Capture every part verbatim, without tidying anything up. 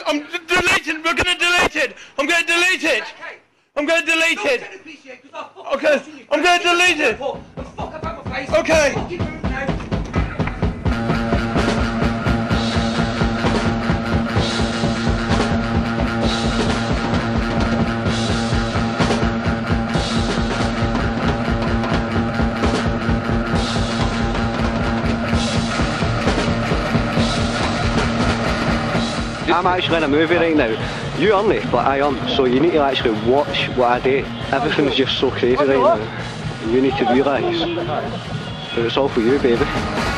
I'm deleting. We're gonna delete it. I'm gonna delete it. I'm gonna delete it. Okay. I'm gonna delete it. Okay. I'm actually in a movie right now. You aren't, but I am, so you need to actually watch what I do. Everything's just so crazy right now. And you need to realise that it's all for you, baby.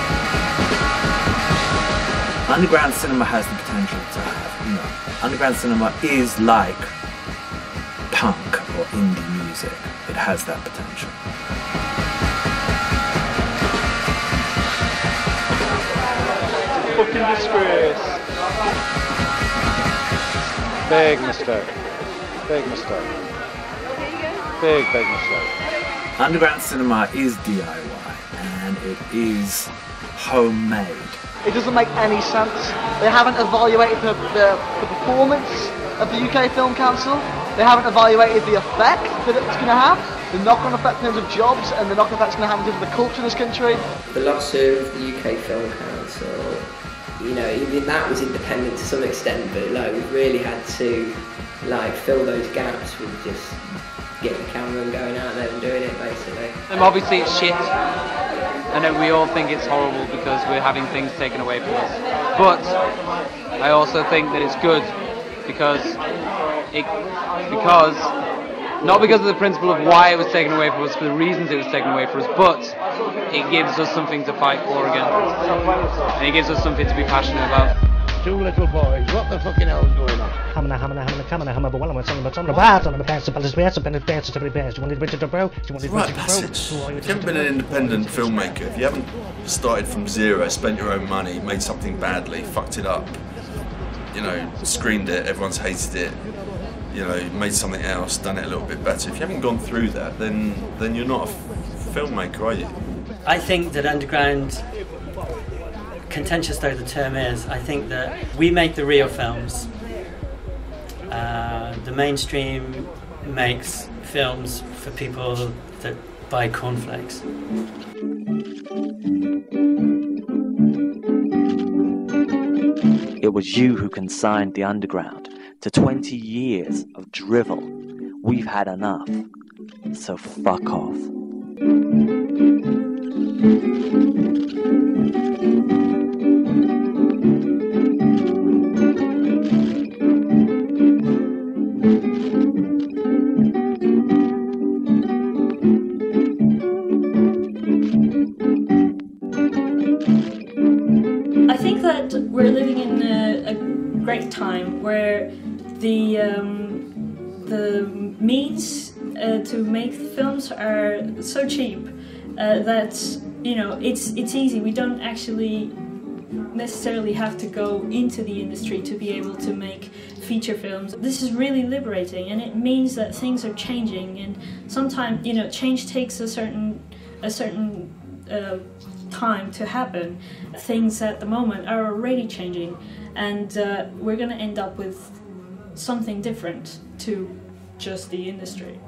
Underground cinema has the potential to have, you know, underground cinema is like punk or indie music. It has that potential. Fucking disgrace. Big mistake. Big mistake. Big, big mistake. Underground cinema is D I Y and it is homemade. It doesn't make any sense. They haven't evaluated the, the, the performance of the U K Film Council. They haven't evaluated the effect that it's going to have, the knock-on effect in terms of jobs, and the knock-on effect it's going to have in terms of the culture in this country. The loss of the U K Film Council, you know, even that was independent to some extent, but like we really had to like fill those gaps with just getting the camera and going out there and doing it basically. And obviously it's shit, and we all think it's horrible because we're having things taken away from us. But I also think that it's good because it because not because of the principle of why it was taken away from us, for the reasons it was taken away from us, but it gives us something to fight for again. And it gives us something to be passionate about. Two little boys, what the fucking hell is going on? Hammer, hammer, hammer, hammer, hammer, but I'm on the bottom of the bars, on the pants, but it's best, but it's best, to be best. You wanted to the bro, you wanted right passage. If you haven't been an independent filmmaker, if you haven't started from zero, spent your own money, made something badly, fucked it up, you know, screened it, everyone's hated it, you know, made something else, done it a little bit better. If you haven't gone through that, then then you're not a filmmaker, are you? I think that underground, contentious though the term is, I think that we make the real films. Uh, the mainstream makes films for people that buy cornflakes. It was you who consigned the underground to twenty years of drivel. We've had enough, so fuck off. I think that we're living in a, a great time where the um, the means uh, to make films are so cheap uh, that you know it's it's easy. We don't actually necessarily have to go into the industry to be able to make feature films. This is really liberating, and it means that things are changing. And sometimes you know change takes a certain a certain uh, time to happen. Things at the moment are already changing, and uh, we're going to end up with something different to just the industry.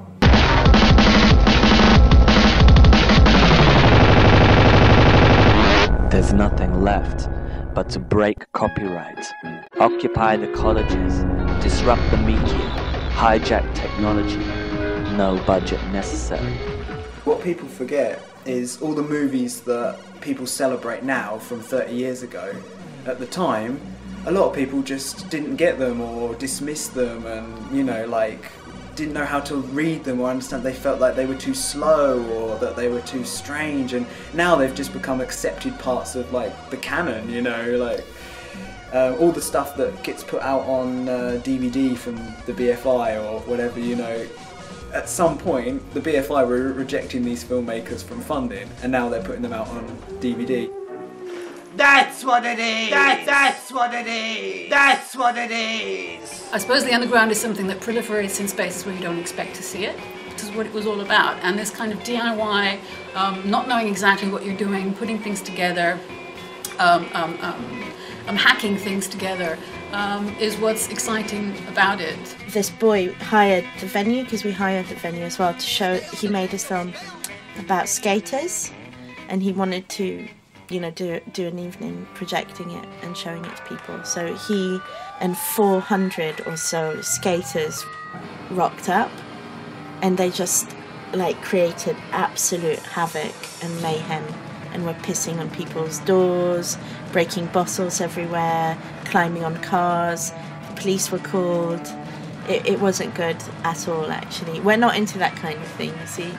There's nothing left but to break copyright, occupy the colleges, disrupt the media, hijack technology. No budget necessary. What people forget is all the movies that people celebrate now from thirty years ago. At the time, a lot of people just didn't get them or dismissed them, and you know, like didn't know how to read them or understand. They felt like they were too slow or that they were too strange, and now they've just become accepted parts of like the canon, you know, like uh, all the stuff that gets put out on uh, D V D from the B F I or whatever, you know. At some point, the B F I were rejecting these filmmakers from funding, and now they're putting them out on D V D. That's what it is! That, that's what it is! That's what it is! I suppose the underground is something that proliferates in spaces where you don't expect to see it, which is what it was all about. And this kind of D I Y, um, not knowing exactly what you're doing, putting things together, um, um, um, um, hacking things together, um, is what's exciting about it. This boy hired the venue, because we hired the venue as well, to show. He made a film about skaters, and he wanted to, you know, do do an evening projecting it and showing it to people. So he and four hundred or so skaters rocked up, and they just like created absolute havoc and mayhem, and were pissing on people's doors, breaking bottles everywhere, climbing on cars. The police were called. It, it wasn't good at all, actually. We're not into that kind of thing, you see.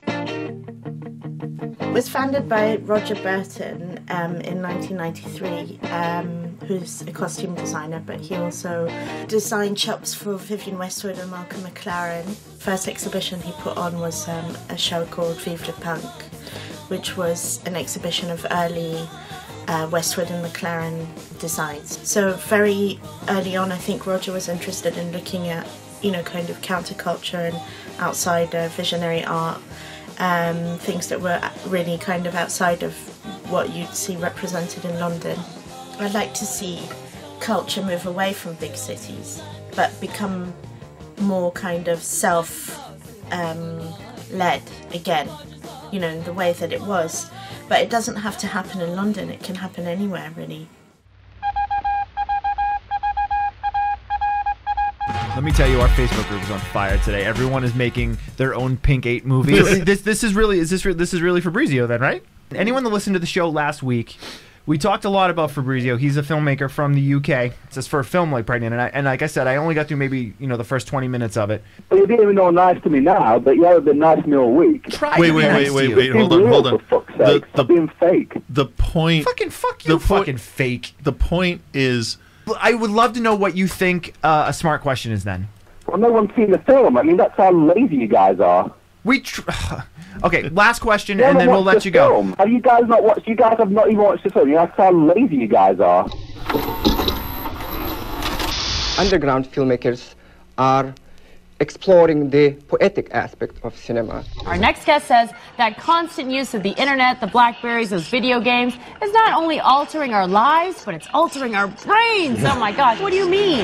It was founded by Roger Burton um, in nineteen ninety-three, um, who's a costume designer, but he also designed shops for Vivienne Westwood and Malcolm McLaren. First exhibition he put on was um, a show called Vive le Punk, which was an exhibition of early uh, Westwood and McLaren designs. So very early on, I think Roger was interested in looking at, you know, kind of counterculture and outside uh, visionary art. Um, things that were really kind of outside of what you'd see represented in London. I'd like to see culture move away from big cities, but become more kind of self-led um, again, you know, in the way that it was. But it doesn't have to happen in London, it can happen anywhere, really. Let me tell you, our Facebook group is on fire today. Everyone is making their own Pink eight movies. So this this is really is this re this is really Fabrizio then, right? Anyone that listened to the show last week, we talked a lot about Fabrizio. He's a filmmaker from the U K. It's his first film, like Pregnant, and I, and like I said, I only got through maybe you know the first twenty minutes of it. Well, you didn't even know nice to me now, but you haven't been nice to me all week. Try wait, to wait, be wait, nice wait, to wait, you. hold on, hold on. For fuck's sake, stop being fake. The point. Fucking fuck you, the po fucking fake. The point is, I would love to know what you think uh, a smart question is then. Well, no one's seen the film. I mean, that's how lazy you guys are. We tr okay. Last question, You and then we'll watched let the you go. film. Have you guys not watched? You guys have not even watched the film. That's how lazy you guys are. Underground filmmakers are exploring the poetic aspect of cinema. Our next guest says that constant use of the internet, the Blackberries, those video games, is not only altering our lives, but it's altering our brains. Oh my gosh, what do you mean?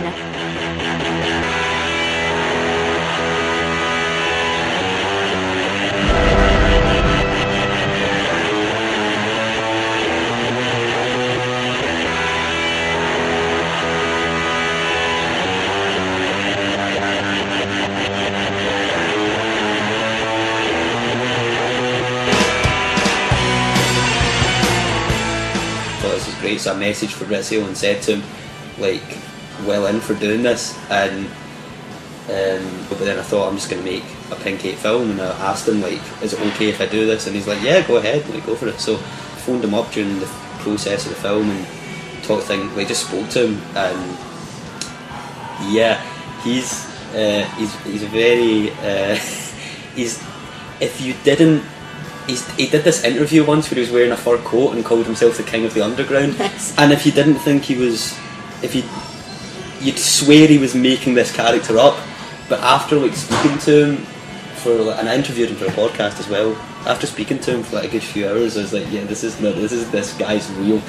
This is great, so I messaged Fabrizio and said to him, like, well in for doing this, and um, but then I thought I'm just going to make a Pink eight film, and I asked him, like, is it okay if I do this, and he's like, yeah, go ahead, like, go for it. So I phoned him up during the process of the film and talked thing, like, just spoke to him, and yeah, he's uh, he's he's a very uh, he's if you didn't. He's, he did this interview once where he was wearing a fur coat and called himself the King of the Underground. Yes. And if you didn't think he was, if you, you'd swear he was making this character up. But after like speaking to him for, like, and I interviewed him for a podcast as well. After speaking to him for like a good few hours, I was like, yeah, this is not, this is this guy's real.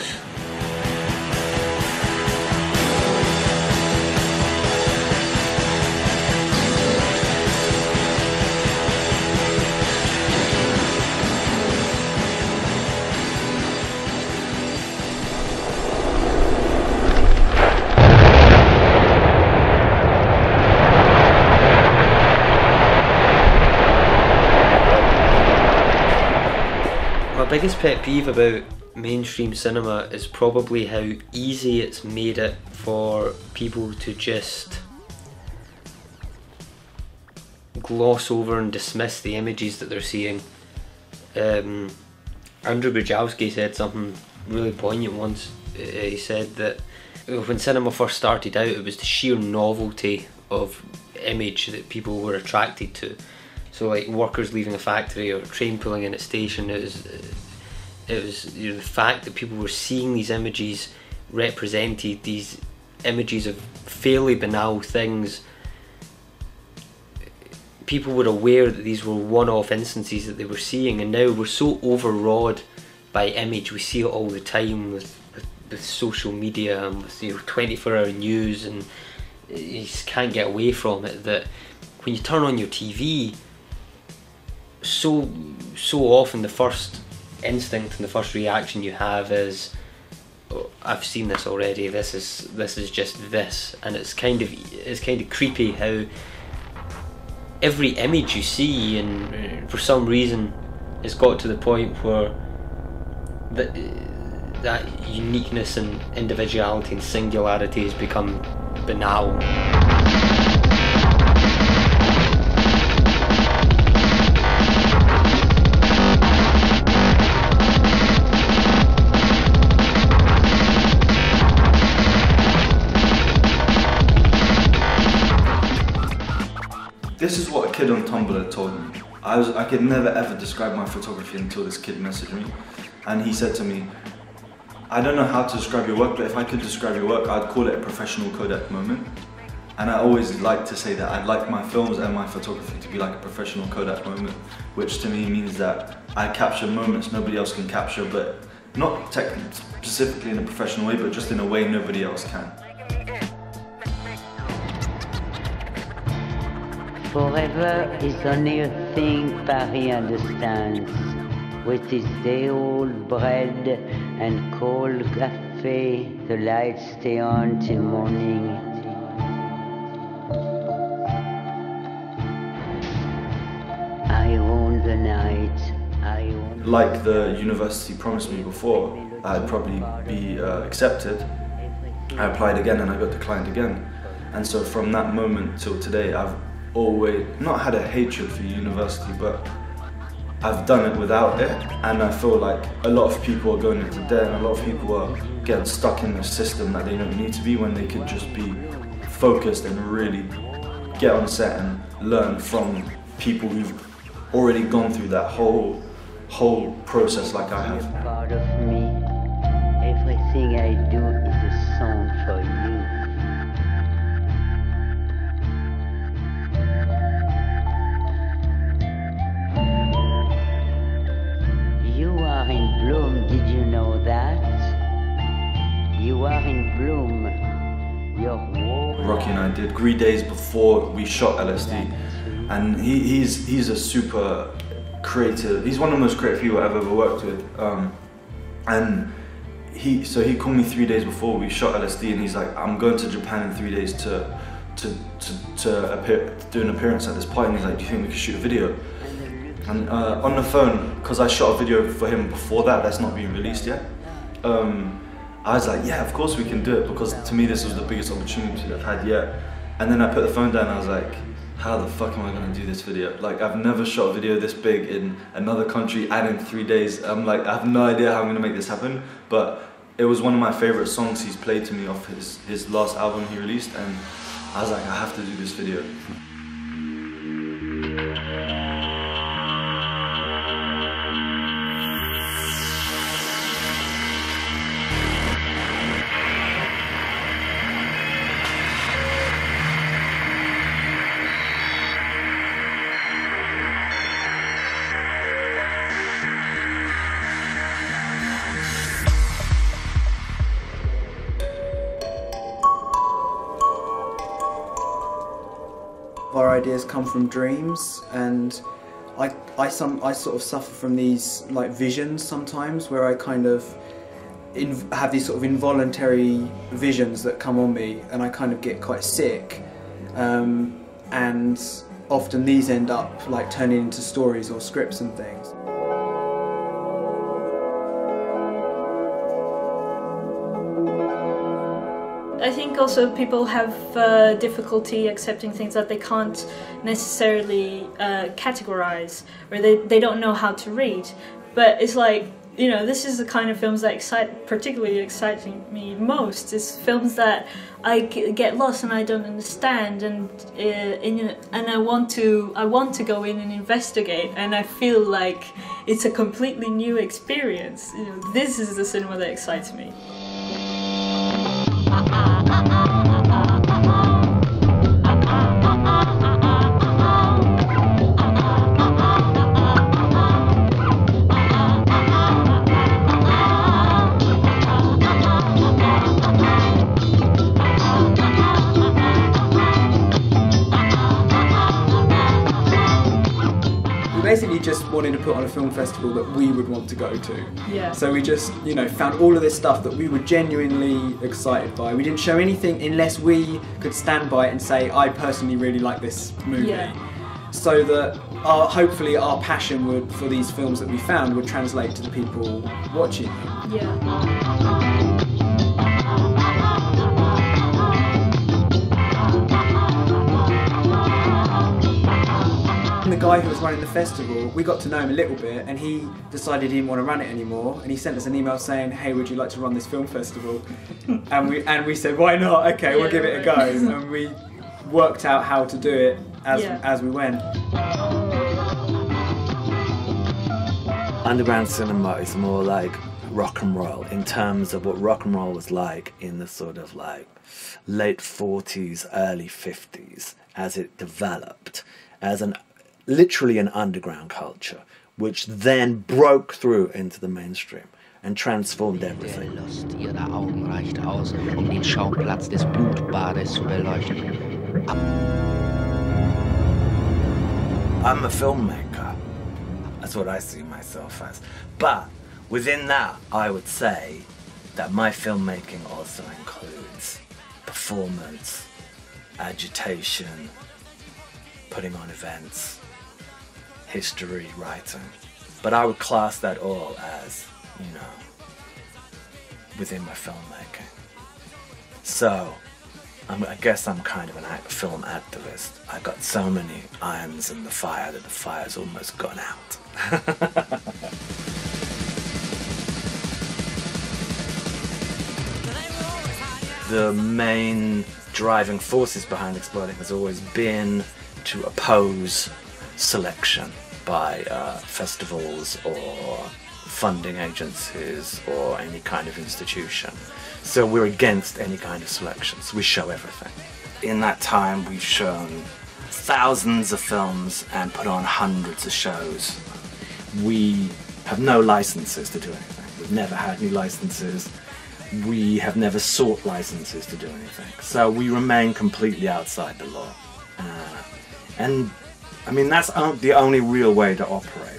Biggest pet peeve about mainstream cinema is probably how easy it's made it for people to just gloss over and dismiss the images that they're seeing. Um, Andrew Bujalski said something really poignant once. Uh, he said that when cinema first started out, it was the sheer novelty of image that people were attracted to. So like workers leaving a factory or a train pulling in at a station, it was, it was you know, the fact that people were seeing these images represented, these images of fairly banal things. People were aware that these were one-off instances that they were seeing, and now we're so overawed by image. We see it all the time with, with with social media and with, you know, twenty-four hour news, and you just can't get away from it, that when you turn on your T V, so so often the first instinct and the first reaction you have is, oh, I've seen this already, this is this is just this, and it's kind of it's kind of creepy how every image you see, and for some reason it's got to the point where that that uniqueness and individuality and singularity has become banal. This is what a kid on Tumblr told me. I was I could never ever describe my photography until this kid messaged me, and he said to me, I don't know how to describe your work, but if I could describe your work, I'd call it a professional Kodak moment. And I always like to say that I'd like my films and my photography to be like a professional Kodak moment, which to me means that I capture moments nobody else can capture, but not tech specifically in a professional way, but just in a way nobody else can. Forever is only a thing Paris understands, with its day-old bread and cold café, the lights stay on till morning. I own the night, I own... Like the university promised me before, I'd probably be uh, accepted. I applied again and I got declined again. And so from that moment till today, I've always not had a hatred for university, but I've done it without it, and I feel like a lot of people are going into debt and a lot of people are getting stuck in a system that they don't need to be, when they could just be focused and really get on set and learn from people who've already gone through that whole whole process like I have. Part of me, everything I do is a song for you. You are in bloom, did you know that? You are in bloom. Your whole Rocky and I did three days before we shot L S D, and he, he's he's a super creative. He's one of the most creative people I've ever worked with. Um, and he so he called me three days before we shot L S D, and he's like, I'm going to Japan in three days to to to, to, appear, to do an appearance at this party. And he's like, do you think we could shoot a video? And uh, on the phone, because I shot a video for him before that, that's not been released yet. Um, I was like, yeah, of course we can do it, because to me this was the biggest opportunity I've had yet. And then I put the phone down and I was like, how the fuck am I gonna do this video? Like, I've never shot a video this big in another country and in three days. I'm like, I have no idea how I'm gonna make this happen, but it was one of my favorite songs he's played to me off his, his last album he released, and I was like, I have to do this video. Our ideas come from dreams, and I, I, some, I sort of suffer from these like visions sometimes, where I kind of in, have these sort of involuntary visions that come on me, and I kind of get quite sick, um, and often these end up like turning into stories or scripts and things. I think also people have uh, difficulty accepting things that they can't necessarily uh, categorize, or they, they don't know how to read. But it's like, you know, this is the kind of films that excite, particularly exciting me most. It's films that I get lost and I don't understand, and uh, in, and I want to I want to go in and investigate, and I feel like it's a completely new experience. You know, this is the cinema that excites me. just wanted to put on a film festival that we would want to go to. Yeah. So we just, you know, found all of this stuff that we were genuinely excited by. We didn't show anything unless we could stand by it and say, I personally really like this movie. Yeah. So that our, hopefully our passion would, for these films that we found would translate to the people watching them. Yeah. The guy who was running the festival, we got to know him a little bit, and he decided he didn't want to run it anymore, and he sent us an email saying, hey, would you like to run this film festival? and we and we said, why not? Okay, we'll Yeah, give it a go. right. And we worked out how to do it as, Yeah. as we went. Underground cinema is more like rock and roll in terms of what rock and roll was like in the sort of like late forties, early fifties as it developed as an literally an underground culture, which then broke through into the mainstream and transformed everything. Lust ihrer Augen reicht aus, um den Schauplatz des Blutbades zu beleuchten. I'm a filmmaker. That's what I see myself as. But within that, I would say that my filmmaking also includes performance, agitation, putting on events, history, writing. But I would class that all as, you know, within my filmmaking. So, I'm, I guess I'm kind of an act, film activist. I got so many irons in the fire that the fire's almost gone out. The main driving forces behind Exploding has always been to oppose selection by uh, festivals or funding agencies or any kind of institution. So we're against any kind of selection, so we show everything. In that time we've shown thousands of films and put on hundreds of shows. We have no licenses to do anything. We've never had any licenses. We have never sought licenses to do anything. So we remain completely outside the law. Uh, and I mean, that's the only real way to operate.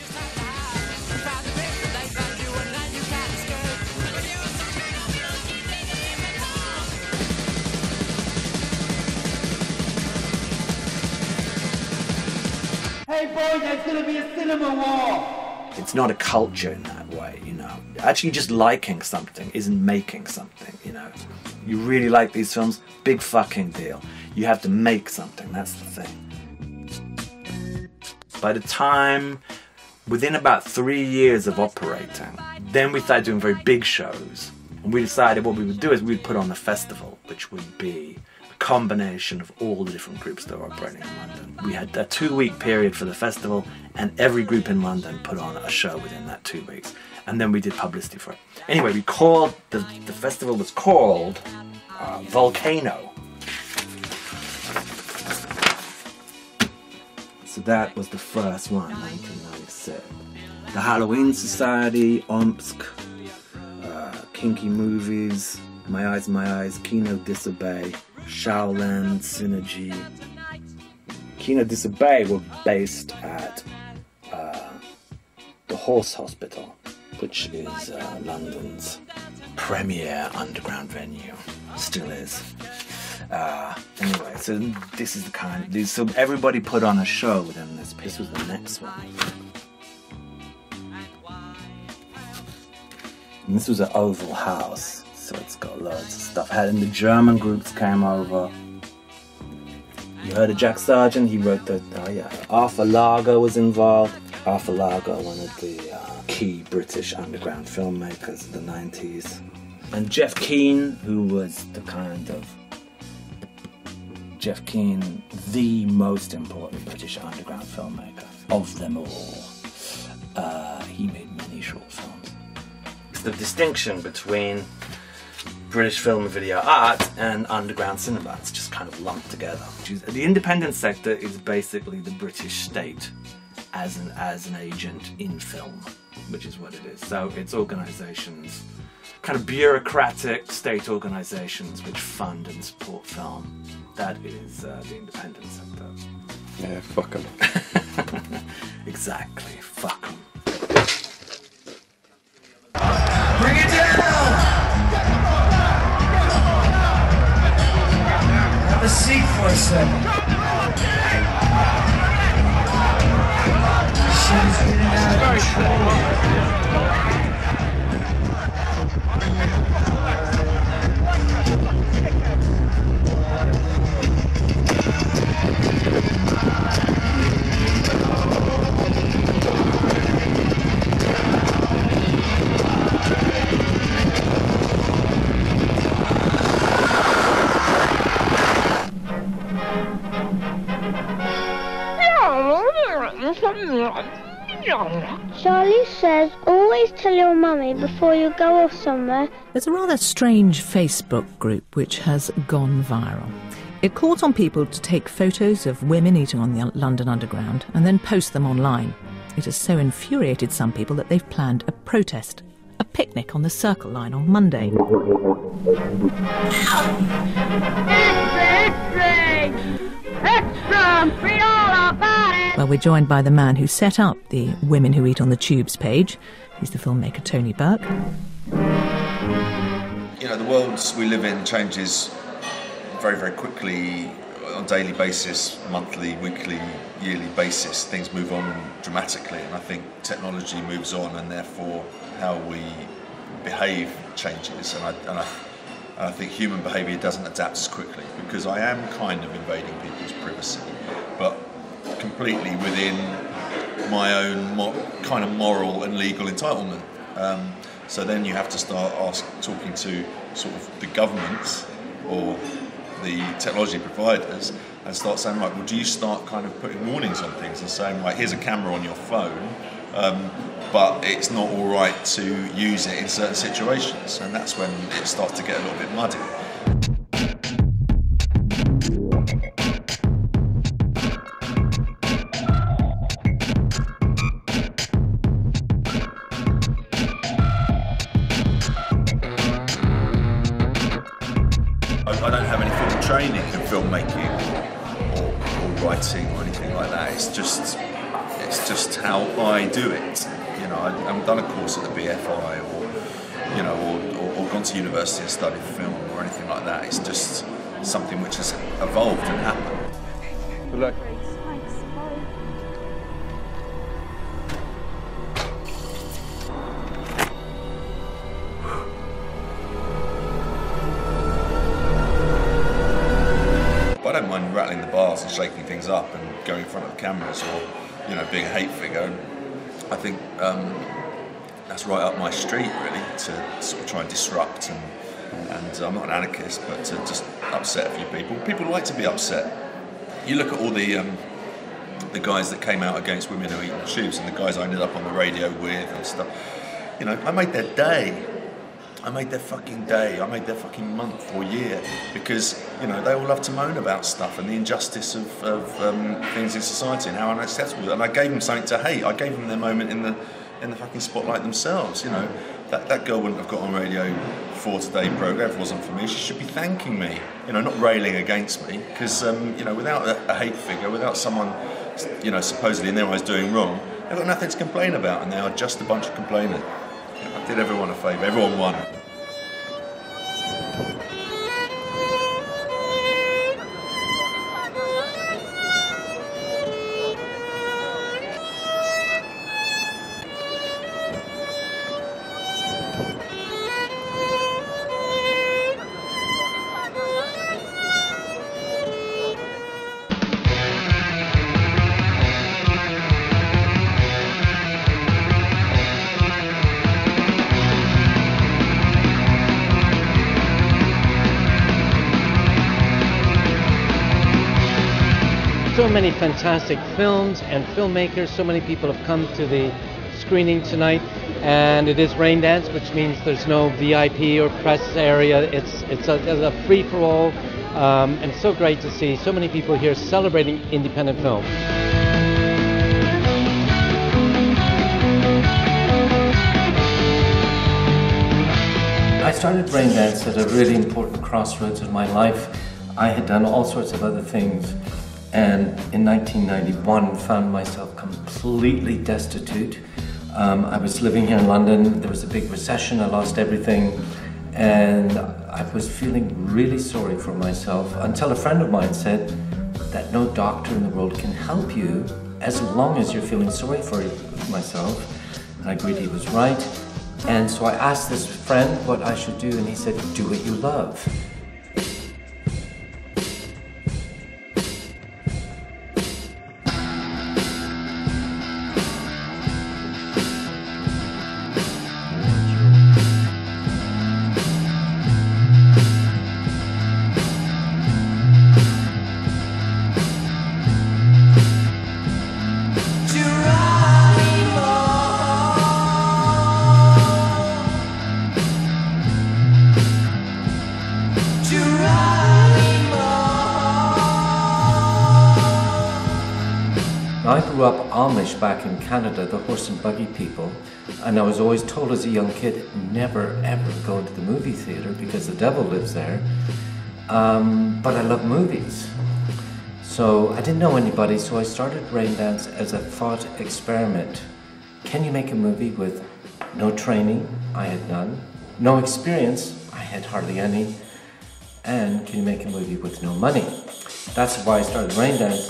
Hey boy, there's gonna be a cinema war! It's not a culture in that way, you know. Actually just liking something isn't making something, you know. You really like these films, big fucking deal. You have to make something, that's the thing. By the time, within about three years of operating, then we started doing very big shows. And we decided what we would do is we'd put on a festival, which would be a combination of all the different groups that were operating in London. We had a two-week period for the festival, and every group in London put on a show within that two weeks. And then we did publicity for it. Anyway, we called, the, the festival was called uh, Volcano. So that was the first one, nineteen ninety-six. The Halloween Society, Omsk, uh, Kinky Movies, My Eyes, My Eyes, Kino Disobey, Shaolan, Synergy. Kino Disobey were based at uh, the Horse Hospital, which is uh, London's premier underground venue. Still is. Uh, anyway, so this is the kind of, so everybody put on a show within this. This was the next one. And this was an oval house, so it's got loads of stuff. And the German groups came over. You heard of Jack Sargent? He wrote the, oh yeah, Arthur Largo was involved. Arthur Largo, one of the uh, key British underground filmmakers of the nineties. And Jeff Keane, who was the kind of Jeff Keane, the most important British underground filmmaker of them all. Uh, he made many short films. It's the distinction between British film and video art and underground cinema. It's just kind of lumped together. The independent sector is basically the British state as an, as an agent in film, which is what it is. So it's organisations, kind of bureaucratic state organisations which fund and support film. That is uh, the independent sector. Yeah, fuck 'em. Exactly. Fuck 'em. Bring it down! Have a seat for a second. Shit is getting out of control. Charlie says, always tell your mummy before you go off somewhere. There's a rather strange Facebook group which has gone viral. It calls on people to take photos of women eating on the London Underground and then post them online. It has so infuriated some people that they've planned a protest, a picnic on the Circle Line on Monday. Extra! Read all about it! Well, we're joined by the man who set up the Women Who Eat on the Tubes page. He's the filmmaker Tony Burke. You know, the world we live in changes very, very quickly on a daily basis, monthly, weekly, yearly basis. Things move on dramatically, and I think technology moves on, and therefore how we behave changes. And I, and I, and I think human behaviour doesn't adapt as quickly, because I am kind of invading people's privacy, but completely within my own mo- kind of moral and legal entitlement. Um, so then you have to start ask, talking to sort of the governments or the technology providers and start saying, right, well, do you start kind of putting warnings on things and saying, right, here's a camera on your phone, um, but it's not all right to use it in certain situations. And that's when it starts to get a little bit muddy. I don't have any form of training in filmmaking or, or writing or anything like that. It's just, it's just how I do it. You know, I haven't done a course at the B F I or, you know, or, or, or gone to university and studied film or anything like that. It's just something which has evolved and happened. Good luck. I don't mind rattling the bars and shaking things up and going in front of the cameras or, you know, being a hate figure. I think um, that's right up my street, really, to sort of try and disrupt. And, and I'm not an anarchist, but to just upset a few people. People like to be upset. You look at all the um, the guys that came out against women who eat on tubes and the guys I ended up on the radio with and stuff. You know, I made their day. I made their fucking day, I made their fucking month or year, because, you know, they all love to moan about stuff and the injustice of, of um, things in society and how unacceptable. And I gave them something to hate. I gave them their moment in the in the fucking spotlight themselves. You know, that that girl wouldn't have got on radio for Today programme if it wasn't for me. She should be thanking me. You know, not railing against me, because um, you know, without a, a hate figure, without someone, you know, supposedly in their eyes doing wrong, they've got nothing to complain about, and they are just a bunch of complainers. I did everyone a favour, everyone won. So many fantastic films and filmmakers, so many people have come to the screening tonight, and it is rain dance, which means there's no V I P or press area. It's it's a, it's a free-for-all, um, and it's so great to see so many people here celebrating independent film. I started rain dance at a really important crossroads in my life. I had done all sorts of other things, and in nineteen ninety-one found myself completely destitute. Um, I was living here in London, there was a big recession, I lost everything, and I was feeling really sorry for myself until a friend of mine said that no doctor in the world can help you as long as you're feeling sorry for myself. And I agreed he was right. And so I asked this friend what I should do, and he said, do what you love. I grew up Amish back in Canada, the horse and buggy people, and I was always told as a young kid, never ever go to the movie theater because the devil lives there. Um, but I love movies. So I didn't know anybody, so I started Raindance as a thought experiment. Can you make a movie with no training? I had none. No experience? I had hardly any. And can you make a movie with no money? That's why I started Raindance.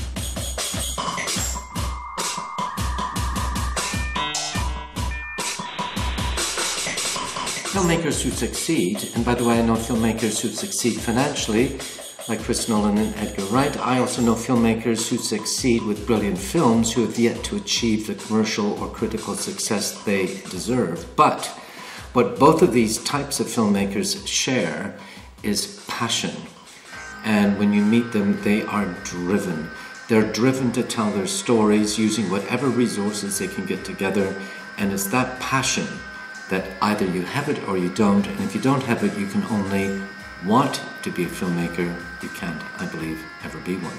Filmmakers who succeed, and by the way I know filmmakers who succeed financially, like Chris Nolan and Edgar Wright. I also know filmmakers who succeed with brilliant films who have yet to achieve the commercial or critical success they deserve. But what both of these types of filmmakers share is passion. And when you meet them, they are driven. They're driven to tell their stories using whatever resources they can get together, and it's that passion that either you have it or you don't, and if you don't have it, you can only want to be a filmmaker. You can't, I believe, ever be one.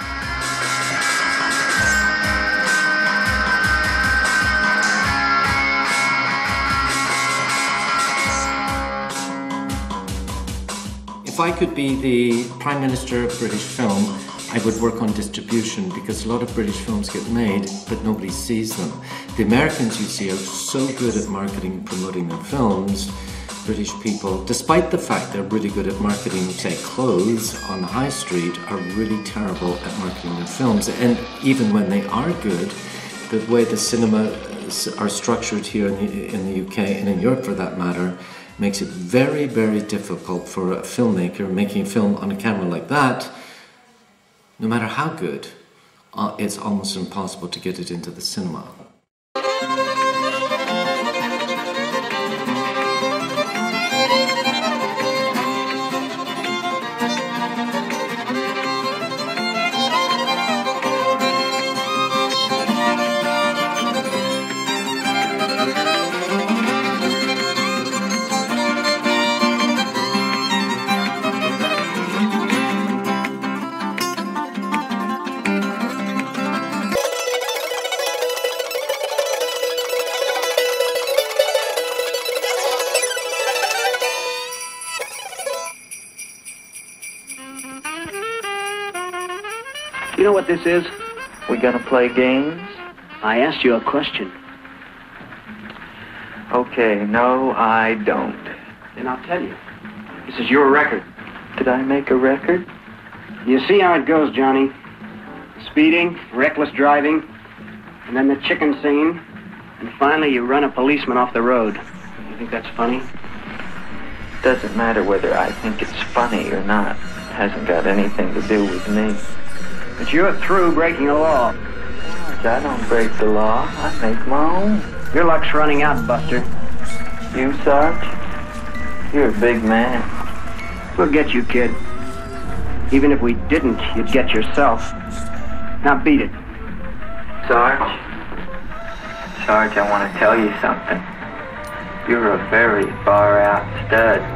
If I could be the Prime Minister of British film, I would work on distribution, because a lot of British films get made, but nobody sees them. The Americans, you see, are so good at marketing and promoting their films. British people, despite the fact they're really good at marketing, say, clothes on the high street, are really terrible at marketing their films. And even when they are good, the way the cinema are structured here in the, in the U K, and in Europe for that matter, makes it very, very difficult for a filmmaker making a film on a camera like that. No matter how good, uh, it's almost impossible to get it into the cinema. You know what this is? We gonna play games? I asked you a question. Okay, no, I don't. Then I'll tell you. This is your record. Did I make a record? You see how it goes, Johnny. Speeding, reckless driving, and then the chicken scene, and finally you run a policeman off the road. You think that's funny? Doesn't matter whether I think it's funny or not. It hasn't got anything to do with me. But you're through breaking the law. I don't break the law. I make my own. Your luck's running out, Buster. You, Sarge? You're a big man. We'll get you, kid. Even if we didn't, you'd get yourself. Now beat it. Sarge? Sarge, I want to tell you something. You're a very far-out stud.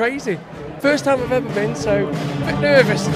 crazy. First time I've ever been, so a bit nervous.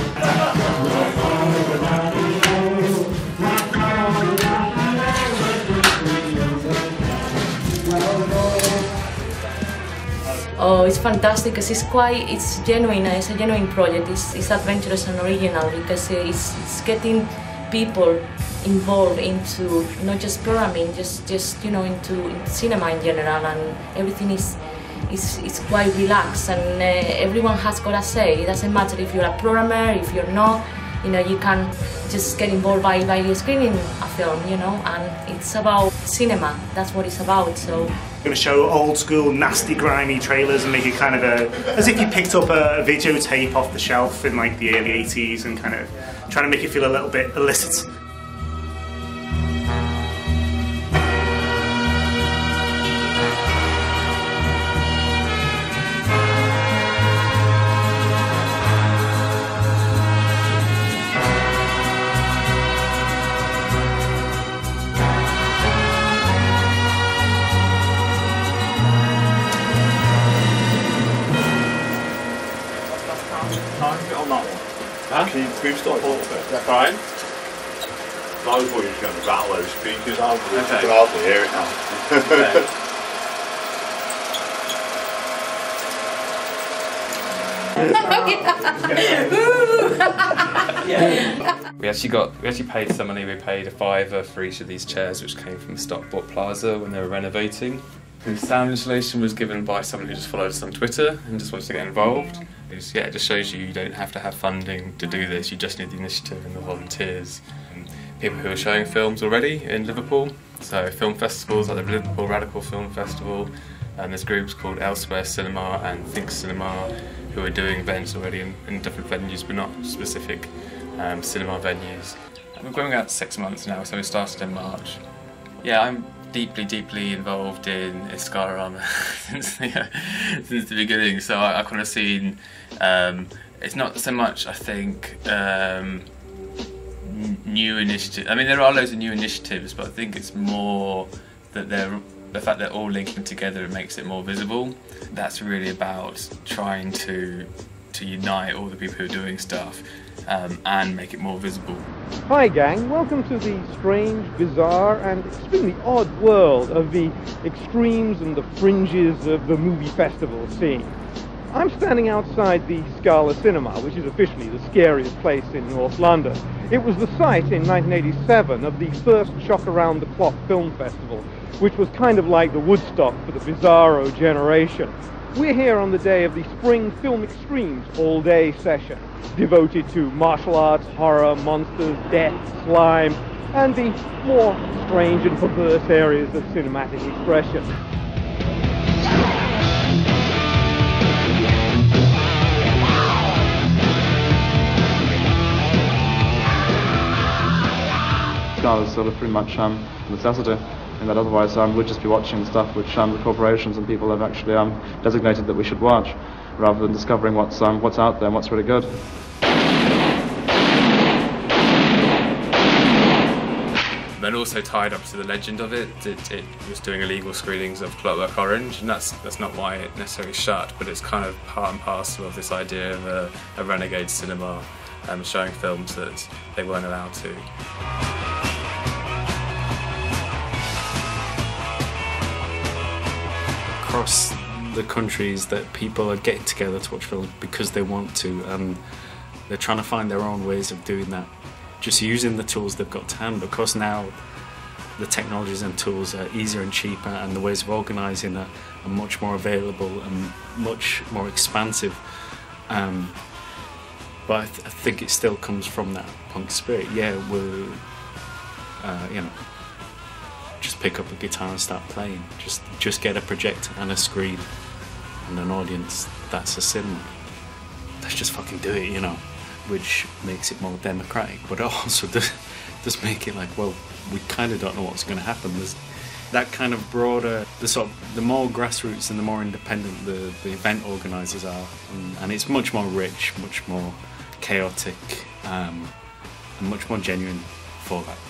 Oh, it's fantastic because it's quite, it's genuine, it's a genuine project, it's, it's adventurous and original because it's, it's getting people involved into not just programming, just, just you know, into, into cinema in general, and everything is, is, is quite relaxed, and uh, everyone has got a say. It doesn't matter if you're a programmer, if you're not, you know, you can just get involved by, by screening a film, you know, and it's about cinema, that's what it's about, so. We're going to show old school, nasty, grimy trailers and make it kind of a, as if you picked up a, a videotape off the shelf in like the early eighties and kind of trying to make it feel a little bit illicit. Can you move stop a little bit? Yeah. Fine. I was going to rattle those speakers out, but okay. You can hardly hear it now. we actually got, we actually paid some money. We paid a fiver for each of these chairs, which came from Stockport Plaza when they were renovating. The sound installation was given by someone who just followed us on Twitter and just wanted to get involved. It's, yeah, it just shows you you don't have to have funding to do this, you just need the initiative and the volunteers. And people who are showing films already in Liverpool, so film festivals like the Liverpool Radical Film Festival, and there's groups called Elsewhere Cinema and Think Cinema who are doing events already in, in different venues but not specific um, cinema venues. And we're going out six months now, so we started in March. Yeah, I'm deeply, deeply involved in Iskararama since, the, uh, since the beginning, so I, I've kind of seen, um, it's not so much, I think, um, n new initiatives. I mean, there are loads of new initiatives, but I think it's more that they're, the fact they're all linking together makes it more visible. That's really about trying to, to unite all the people who are doing stuff um, and make it more visible. Hi gang, welcome to the strange, bizarre and extremely odd world of the extremes and the fringes of the movie festival scene. I'm standing outside the Scala Cinema, which is officially the scariest place in North London. It was the site in nineteen eighty-seven of the first Shock Around the Clock Film Festival, which was kind of like the Woodstock for the bizarro generation. We're here on the day of the Spring Film Extremes all-day session, devoted to martial arts, horror, monsters, death, slime, and the more strange and perverse areas of cinematic expression. Scala is sort of pretty much um, a necessity, and that otherwise um, we'd just be watching stuff which um, the corporations and people have actually um, designated that we should watch, rather than discovering what's um, what's out there and what's really good. Then also tied up to the legend of it, it, it was doing illegal screenings of Clockwork Orange, and that's that's not why it necessarily shut, but it's kind of part and parcel of this idea of a, a renegade cinema um, showing films that they weren't allowed to. Across the countries that people are getting together to watch films because they want to, and they're trying to find their own ways of doing that, just using the tools they've got to hand. Because now the technologies and tools are easier and cheaper, and the ways of organising are, are much more available and much more expansive. Um, but I, th I think it still comes from that punk spirit. Yeah, we're, uh, you know, just pick up a guitar and start playing. Just just get a projector and a screen and an audience. That's a cinema. Let's just fucking do it, you know. Which makes it more democratic, but it also does, does make it like, well, we kind of don't know what's going to happen. There's that kind of broader, the sort of, the more grassroots and the more independent the, the event organisers are, and, and it's much more rich, much more chaotic, um, and much more genuine for that.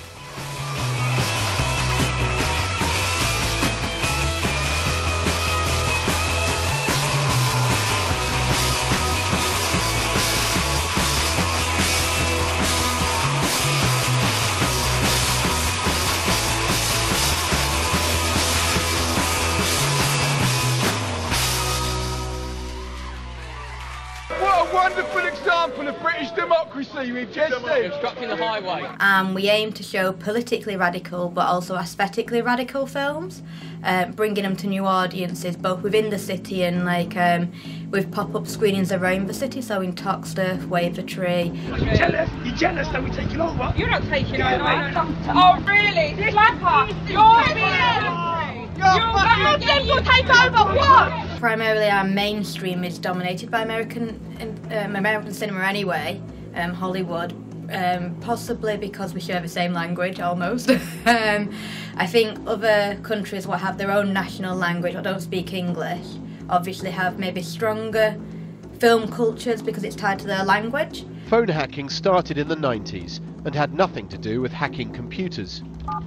democracy with Jesse. Obstructing the highway. Um, we aim to show politically radical but also aesthetically radical films, um, bringing them to new audiences both within the city and like um, with pop-up screenings around the city, so in Toxteth, Wavertree. You jealous? You jealous that we're taking over? You're not taking Yeah, over. mate. Oh, really? Slapper! You're here! You're Muslims will take over what? Primarily our mainstream is dominated by American um, American cinema anyway, um, Hollywood, um, possibly because we share the same language almost. um, I think other countries will have their own national language or don't speak English, obviously have maybe stronger film cultures because it's tied to their language. Phone hacking started in the nineties and had nothing to do with hacking computers.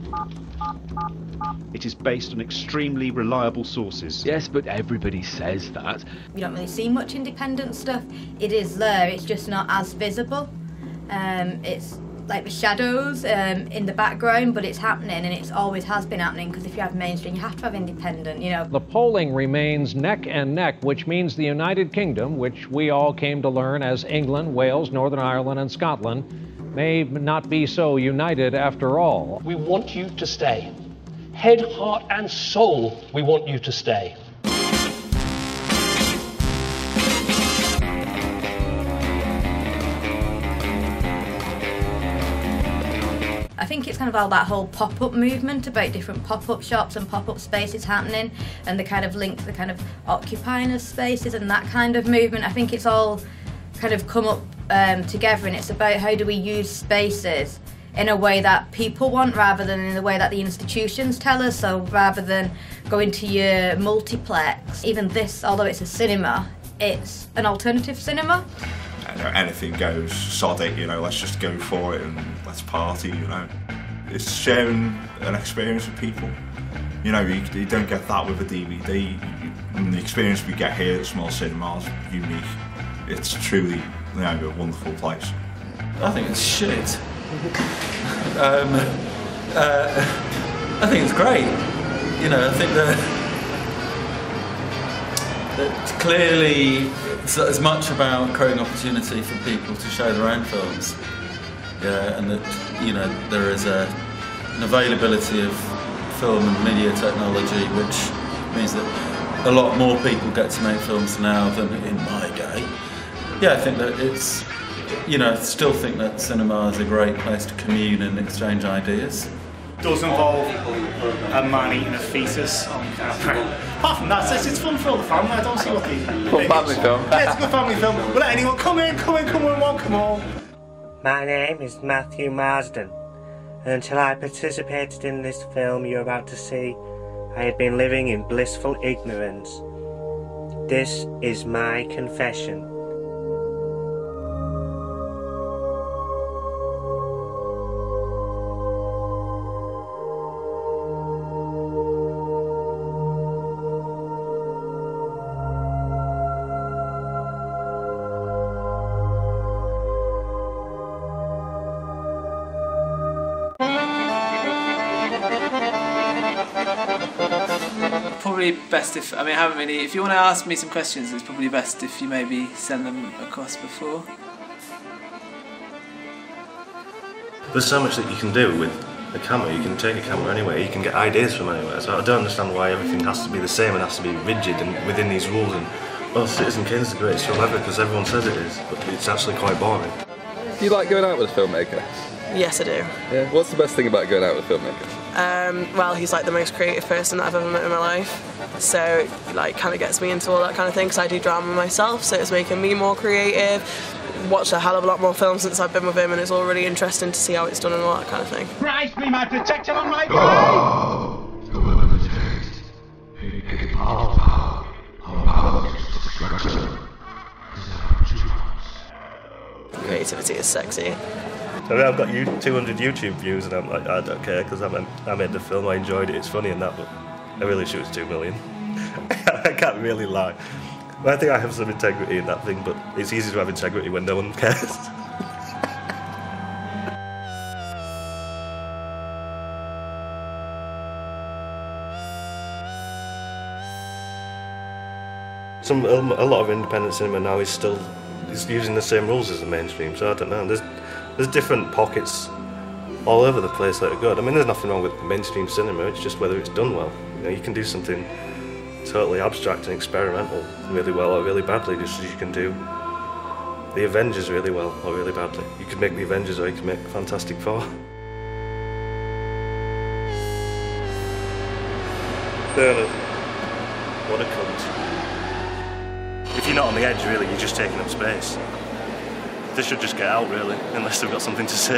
It is based on extremely reliable sources. Yes, but everybody says that. We don't really see much independent stuff. It is there, it's just not as visible. Um, it's like the shadows um, in the background, but it's happening, and it always has been happening, because if you have mainstream, you have to have independent, you know. The polling remains neck and neck, which means the United Kingdom, which we all came to learn as England, Wales, Northern Ireland, and Scotland, may not be so united after all. We want you to stay. Head, heart, and soul, we want you to stay. I think it's kind of all that whole pop-up movement about different pop-up shops and pop-up spaces happening, and the kind of link, the kind of occupying of spaces and that kind of movement. I think it's all kind of come up um, together, and it's about how do we use spaces in a way that people want rather than in the way that the institutions tell us. So rather than going to your multiplex, even this, although it's a cinema, it's an alternative cinema. Anything goes, sod it, you know, let's just go for it and let's party, you know. It's sharing an experience with people. You know, you, you don't get that with a D V D. And the experience we get here at Small Cinema is unique. It's truly, you know, a wonderful place. I think it's shit. um, uh, I think it's great. You know, I think that, that clearly it's as much about creating opportunity for people to show their own films. Yeah, and that, you know, there is a, an availability of film and media technology, which means that a lot more people get to make films now than in my day. Yeah, I think that it's, you know, I still think that cinema is a great place to commune and exchange ideas. It does involve a man eating a fetus on camera. Apart from that, it's, it's fun for all the family. I don't see what the... Good family film. Yeah, it's a good family film. But let anyone come in, come in, come in, welcome all. My name is Matthew Marsden, and until I participated in this film you're about to see, I had been living in blissful ignorance. This is my confession. Probably best if, I mean, I haven't really, if you want to ask me some questions, it's probably best if you maybe send them across before. There's so much that you can do with a camera. You can take a camera anywhere, you can get ideas from anywhere. So I don't understand why everything has to be the same and has to be rigid and within these rules. And well, Citizen Kane is the greatest film ever because everyone says it is, but it's actually quite boring. Do you like going out with a filmmaker? Yes, I do. Yeah. What's the best thing about going out with a filmmaker? Um, well, he's like the most creative person that I've ever met in my life, so like kind of gets me into all that kind of thing because I do drama myself, so it's making me more creative. Watched a hell of a lot more films since I've been with him, and it's all really interesting to see how it's done and all that kind of thing. Christ, be my protector on my Creativity is sexy. I mean, I've got you two hundred YouTube views and I'm like, I don't care because I made, I made the film, I enjoyed it, it's funny and that, but I really wish it was two million. I can't really lie. But I think I have some integrity in that thing, but it's easy to have integrity when no one cares. Some, a lot of independent cinema now is still it's using the same rules as the mainstream. So I don't know. There's there's different pockets all over the place that are good. I mean, there's nothing wrong with mainstream cinema. It's just whether it's done well. You know, you can do something totally abstract and experimental really well or really badly, just as you can do the Avengers really well or really badly. You could make the Avengers or you could make Fantastic Four. Really, what a cunt. If you're not on the edge, really, you're just taking up space. They should just get out, really, unless they've got something to say.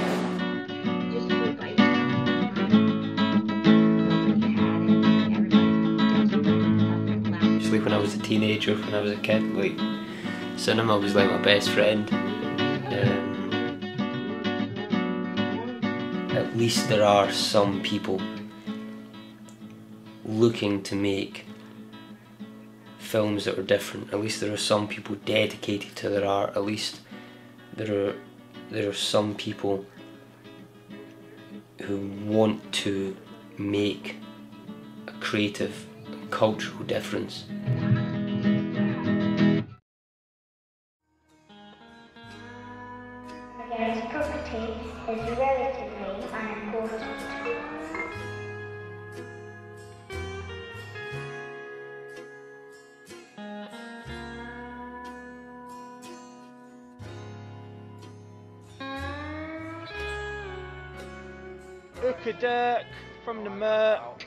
Like when I was a teenager, when I was a kid, like cinema was like my best friend. Um, at least there are some people looking to make films that are different. At least there are some people dedicated to their art. At least there are there are some people who want to make a creative and cultural difference. Against property is relatively unimportant. Dirk from the Merc.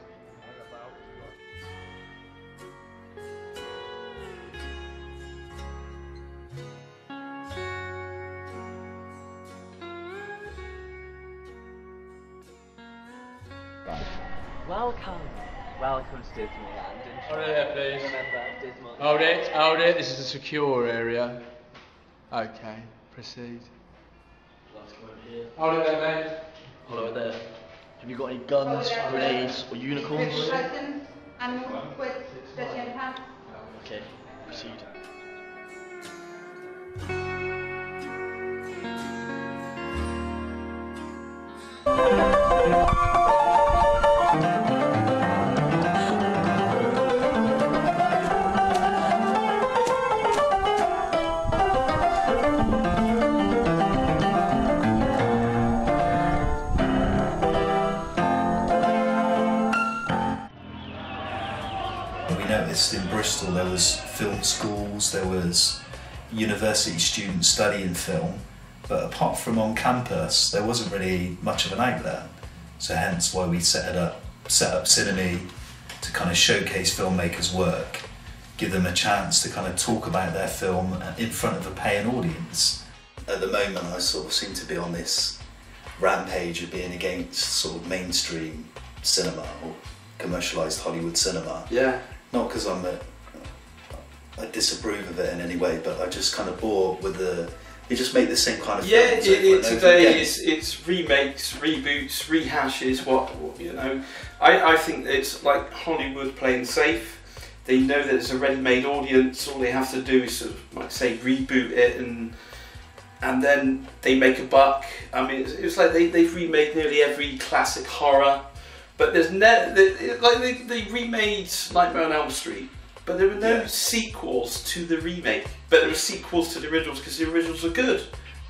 Welcome. Welcome to Disneyland. Hold it there, please. Remember, Disneyland. Hold it, hold it. This is a secure area. Okay, proceed. Hold it there, mate. Hold it there. Have you got any guns, grenades, or unicorns? Okay, proceed. In Bristol there was film schools, there was university students studying film, but apart from on campus there wasn't really much of an outlet. So hence why we set it up, set up Cinema to kind of showcase filmmakers' work, give them a chance to kind of talk about their film in front of a paying audience. At the moment I sort of seem to be on this rampage of being against sort of mainstream cinema or commercialised Hollywood cinema. Yeah. Not because I'm a, I disapprove of it in any way, but I just kind of bore with the, you just make the same kind of yeah, films it, over it, and over today again. it's, it's remakes, reboots, rehashes, what, what you know. I, I think it's like Hollywood playing safe. They know that there's a ready-made audience, all they have to do is sort of, like say, reboot it and and then they make a buck. I mean, it's, it's like they, they've remade nearly every classic horror. But there's no, they, like they, they remade Nightmare on Elm Street, but there were no yeah. sequels to the remake. But there were sequels to the originals because the originals are good.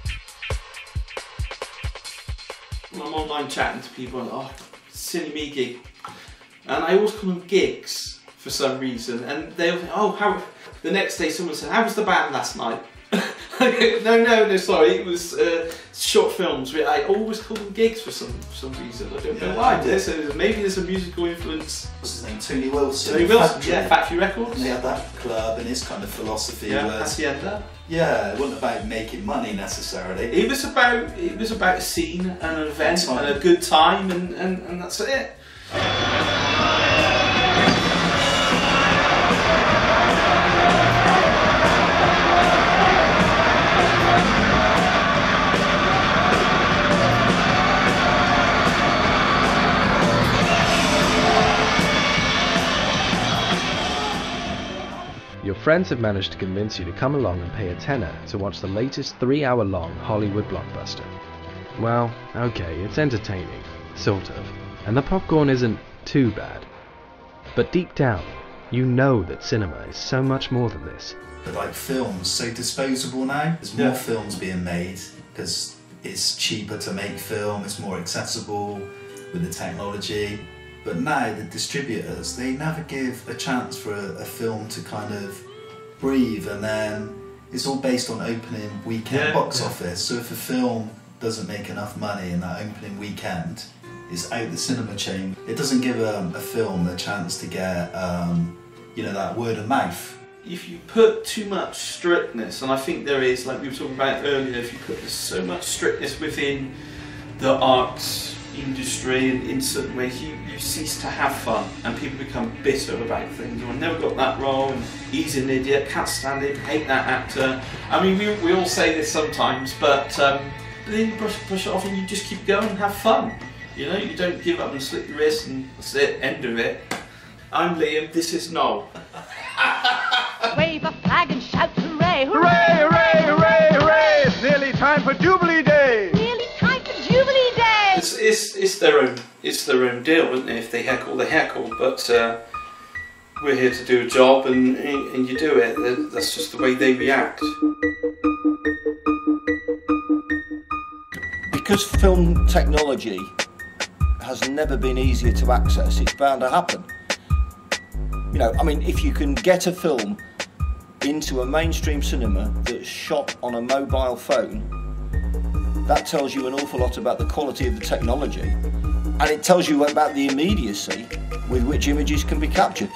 When I'm online chatting to people, I'm like, oh, silly me gig, and I always call them gigs for some reason, and they'll think, oh, how? The next day, someone said, how was the band last night? no, no, no, sorry, it was uh, short films. I always call them gigs for some some reason. I don't yeah, know why. There's a, maybe there's a musical influence. What's his name? Tony Wilson. Tony Wilson, Factory. yeah, Factory Records. And they had that club, and his kind of philosophy yeah, was. Hacienda. Yeah, it wasn't about making money necessarily. It was about it was about a scene and an event and a good time, and, and, and that's it. Your friends have managed to convince you to come along and pay a tenner to watch the latest three-hour-long Hollywood blockbuster. Well, okay, it's entertaining, sort of, and the popcorn isn't too bad. But deep down, you know that cinema is so much more than this. But like films, so disposable now. There's more Yeah. films being made because it's cheaper to make film, it's more accessible with the technology. But now the distributors, they never give a chance for a, a film to kind of breathe, and then it's all based on opening weekend Yeah, box yeah. office. So if a film doesn't make enough money in that opening weekend, it's out the cinema chain. It doesn't give um, a film a chance to get, um, you know, that word of mouth. If you put too much strictness, and I think there is, like we were talking about earlier, if you put so much strictness within the arts industry in, in certain ways, you, you cease to have fun, and people become bitter about things. Oh, I never got that role, and he's an idiot, can't stand him, hate that actor. I mean, we, we all say this sometimes, but, um, but then you brush, brush it off and you just keep going and have fun. You know, you don't give up and slip your wrist and that's it, end of it. I'm Liam, this is Noel. Wave a flag and shout hooray, Hooray, hooray, hooray, hooray! It's nearly time for Jubilee Day! Nearly time for Jubilee Day! It's, it's, it's their own it's their own deal, isn't it? If they heckle, they heckle. But uh, we're here to do a job, and and you do it. That's just the way they react. Because film technology has never been easier to access, it's bound to happen. You know, I mean, if you can get a film into a mainstream cinema that's shot on a mobile phone, that tells you an awful lot about the quality of the technology, and it tells you about the immediacy with which images can be captured.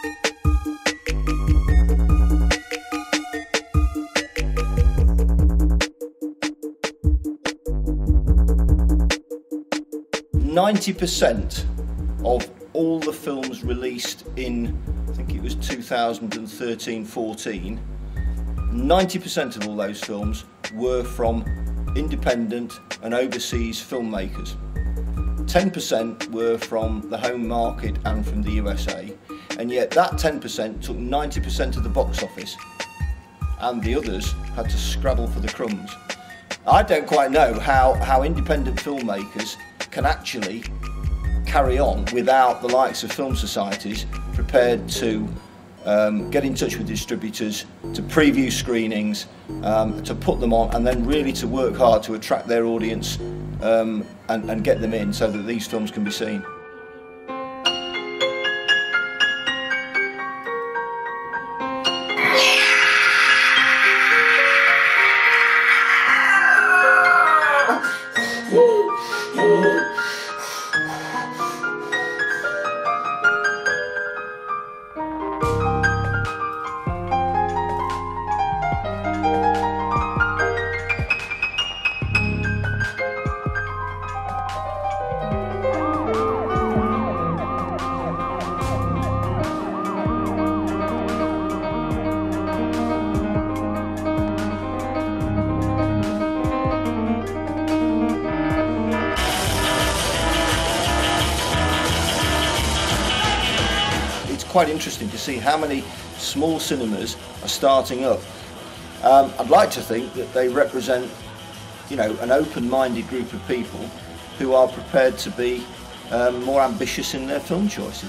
ninety percent of all the films released in, I think it was two thousand thirteen fourteen, ninety percent of all those films were from independent and overseas filmmakers. ten percent were from the home market and from the U S A, and yet that ten percent took ninety percent of the box office, and the others had to scrabble for the crumbs. I don't quite know how, how independent filmmakers can actually carry on without the likes of film societies prepared to um, get in touch with distributors, to preview screenings, um, to put them on, and then really to work hard to attract their audience um, and, and get them in so that these films can be seen. Quite interesting to see how many small cinemas are starting up. Um, I'd like to think that they represent, you know, an open-minded group of people who are prepared to be um, more ambitious in their film choices.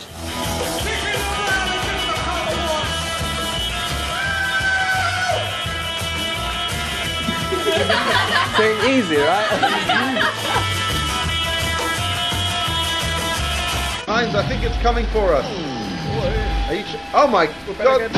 Saying easy, right? Hines, I think it's coming for us. Are you oh my God!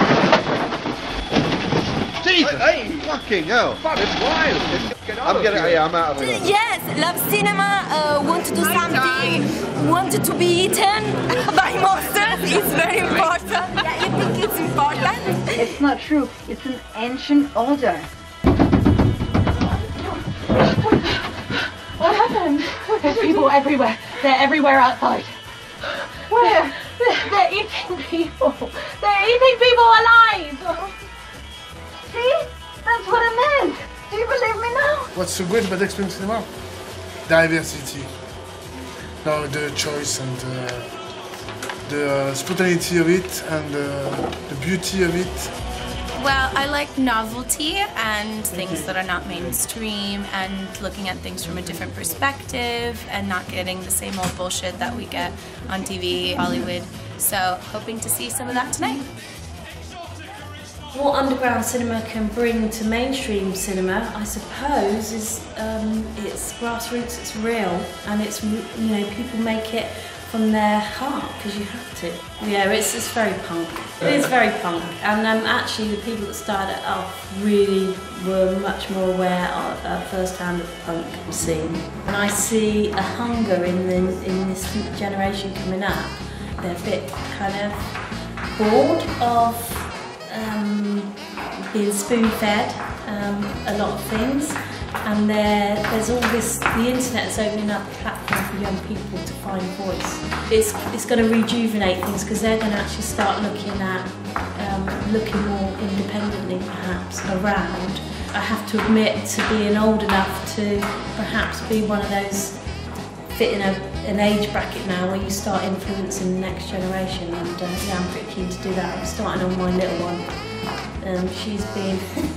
Jesus! Hey, hey. Fucking hell! Fuck, it's wild! It's, I'm getting. Yeah, I'm out of here. Yes, love cinema, uh, want to do something, wanted to be eaten by monsters. It's very important. Yeah, you think it's important? It's not true. It's an ancient order. What happened? There's people everywhere. They're everywhere outside. Where? They're, they're eating people. They're eating people alive. See? That's what I meant. Do you believe me now? What's so great about experience cinema? Diversity. No, the choice and uh, the uh, spontaneity of it and uh, the beauty of it. well, I like novelty and things that are not mainstream and looking at things from a different perspective and not getting the same old bullshit that we get on T V, Hollywood. So, hoping to see some of that tonight. What underground cinema can bring to mainstream cinema, I suppose, is um, it's grassroots, it's real, and it's, you know, people make it from their heart because you have to. Yeah, it's, it's very punk. It is very punk, and um, actually the people that started it off really were much more aware of, uh, firsthand of the punk scene. And I see a hunger in the in this generation coming up. They're a bit kind of bored of Um, being spoon-fed um, a lot of things, and there, there's all this, the internet is opening up a platform for young people to find voice. It's, it's going to rejuvenate things because they're going to actually start looking at, um, looking more independently perhaps around. I have to admit to being old enough to perhaps be one of those fit in a, an age bracket now where you start influencing the next generation, and uh, yeah, I'm pretty keen to do that. I'm starting on my little one. Um, she's been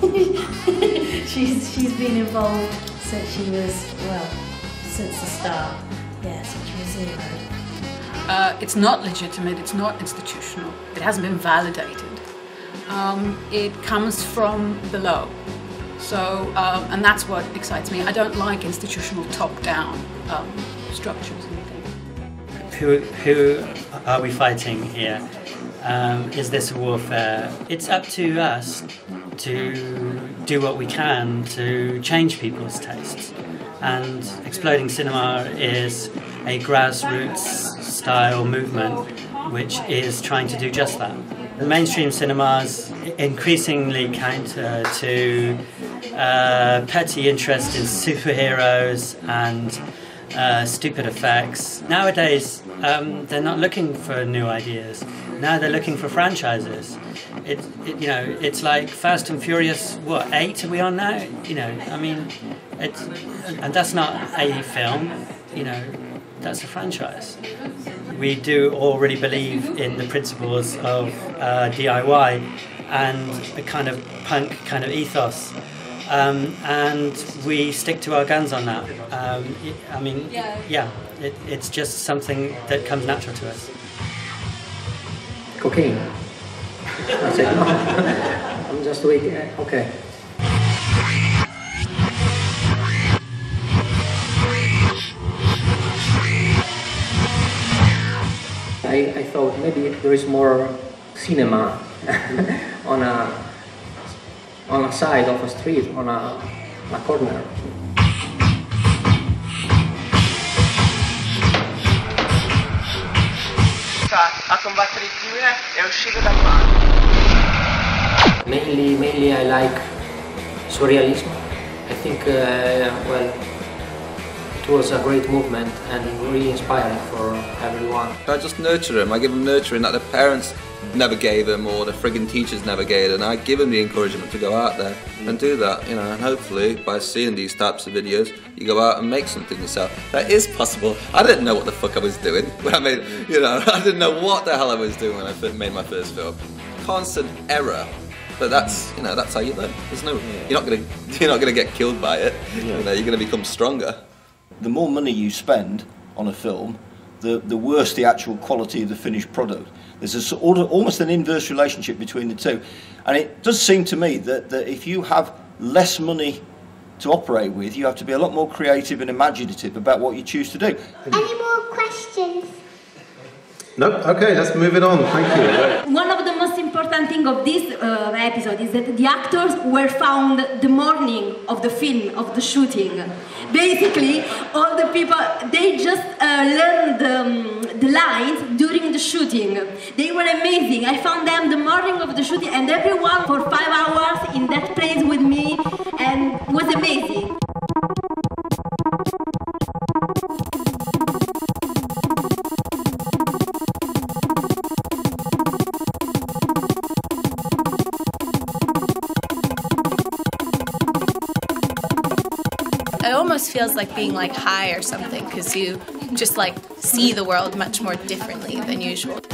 she's she's been involved since she was, well, since the start. Yeah, since she was zero. Uh, it's not legitimate. It's not institutional. It hasn't been validated. Um, it comes from below. So, um, and that's what excites me. I don't like institutional top-down um, structures. Who, who are we fighting here? Um, is this a warfare? It's up to us to do what we can to change people's tastes. And Exploding Cinema is a grassroots style movement which is trying to do just that. The mainstream cinemas increasingly counter to uh, petty interest in superheroes and uh, stupid effects. Nowadays, um, they're not looking for new ideas. Now they're looking for franchises. It, it, you know, it's like Fast and Furious. What, eight are we on now? You know, I mean, it's, and that's not a film. You know, that's a franchise. We do already believe in the principles of uh, D I Y and a kind of punk kind of ethos. Um, and we stick to our guns on that. Um, it, I mean, yeah, it, it's just something that comes natural to us. Cocaine. I said, no, I'm just waiting. Okay. I, I thought maybe there is more cinema on a on a side of a street, on a, a corner. A combattere il crimine e uscire dal male. Mainly, mainly I like surrealism. I think, uh, well, it was a great movement and really inspiring for everyone. I just nurture them. I give them nurturing that their parents never gave them, or the friggin' teachers never gave them. I give them the encouragement to go out there and do that, you know, and hopefully by seeing these types of videos you go out and make something yourself. That is possible. I didn't know what the fuck I was doing when I made, you know, I didn't know what the hell I was doing when I made my first film. Constant error, but that's, you know, that's how you learn. There's no, you're not gonna, you're not gonna get killed by it. You know, you're gonna become stronger. The more money you spend on a film, the the worse the actual quality of the finished product. There's a sort of, almost an inverse relationship between the two, and it does seem to me that, that if you have less money to operate with, you have to be a lot more creative and imaginative about what you choose to do. Any more questions? No? Okay, let's move it on. Thank you. One of the most important things of this uh, episode is that the actors were found the morning of the film, of the shooting. Basically, all the people, they just uh, learned um, the lines during the shooting. They were amazing. I found them the morning of the shooting, and everyone for five hours in that place with me, and it was amazing. It almost feels like being like high or something because you just like see the world much more differently than usual.